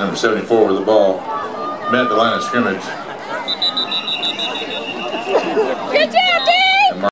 Number 74 with the ball. Met the line of scrimmage. Good job, Dad!